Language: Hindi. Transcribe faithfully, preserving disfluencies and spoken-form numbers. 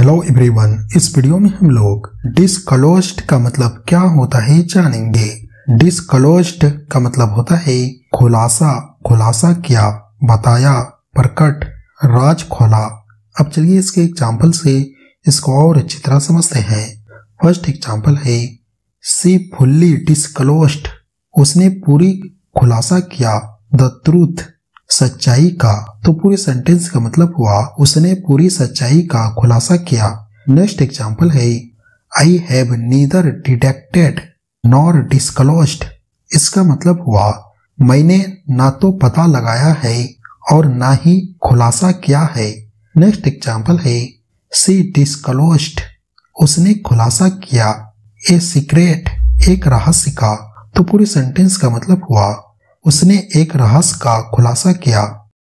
हेलो एवरीवन, इस वीडियो में हम लोग डिस्क्लोज्ड का मतलब क्या होता है जानेंगे। डिस्क्लोज्ड का मतलब होता है खुलासा, खुलासा किया, बताया, प्रकट, राज खोला। अब चलिए इसके एग्जाम्पल से इसको और अच्छी तरह समझते हैं। फर्स्ट एग्जाम्पल है सी फुल्ली डिस्क्लोज्ड, उसने पूरी खुलासा किया द ट्रूथ, सच्चाई का। तो पूरे सेंटेंस का मतलब हुआ उसने पूरी सच्चाई का खुलासा किया। नेक्स्ट एग्जाम्पल है I have neither detected nor disclosed, इसका मतलब हुआ मैंने ना तो पता लगाया है और ना ही खुलासा किया है। नेक्स्ट एग्जाम्पल है सी डिस्क्लोज्ड, उसने खुलासा किया ए सीक्रेट, एक रहस्य का। तो पूरे सेंटेंस का मतलब हुआ उसने एक रहस्य का खुलासा किया।